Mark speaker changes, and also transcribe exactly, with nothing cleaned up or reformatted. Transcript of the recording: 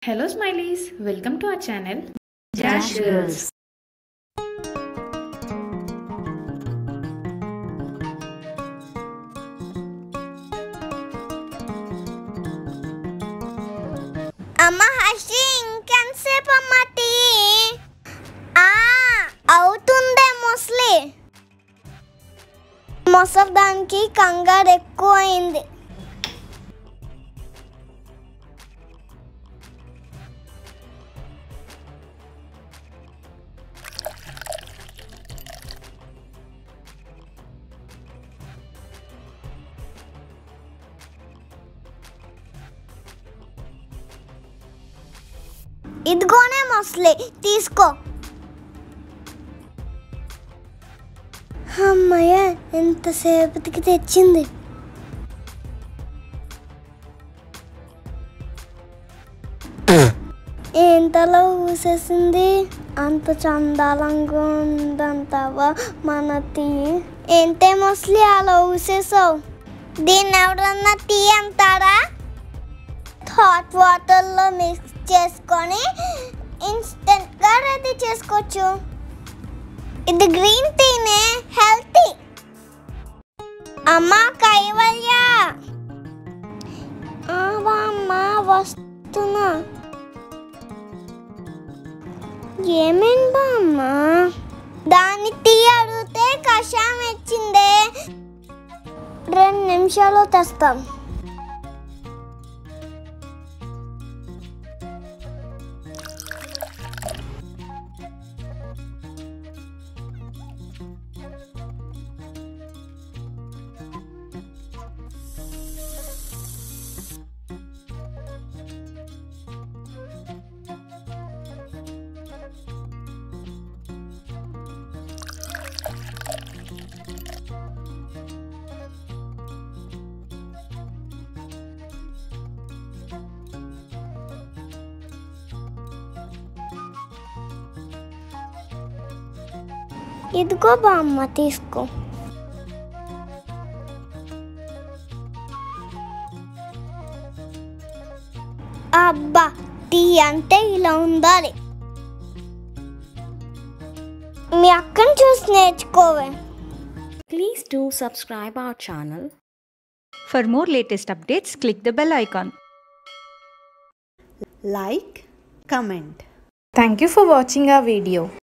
Speaker 1: Hello Smileys, welcome to our channel JASHGirlss.
Speaker 2: Amma Hashree ఇంకెంతసేపు అమ్మా tea? ఆ అవుతుందే mostly. మొసలు దానికి కంగారు ఎక్కువ అయింది. ఇదిగోనే మొసలి తీసుకో. అమ్మయ్య ఎంతసేపటికి తెచ్చింది. ఏంతలో ఊసేసింది. అంత చందాలంగా ఉందంటావా మన టీ? ఏంటే మొసలి అలా ఊసేసావు? దీన్ని ఎవరన్నా టీ అంటారా? హాట్ వాటర్లో మిక్స్ చేసుకొని ఇన్స్టెంట్గా రెడీ చేసుకోవచ్చు. ఇది గ్రీన్ టీనే, హెల్తీ. అమ్మా కైవల్య, అమ్మా వస్తున్నా. ఏమేం బామ్మా? దాన్ని టీ అడిగితే కషాయం ఇచ్చిందే. రెండు నిమిషాలు తెస్తాం. ఇదిగో బామ్మ తీసుకో. అబ్బా టీ అంటే ఇలా ఉండాలి. మీ అక్కని చూసి నేర్చుకోవే.
Speaker 1: Please do subscribe our channel.
Speaker 3: For more latest updates, click the bell icon.
Speaker 4: Like, comment.
Speaker 5: Thank you for watching our video.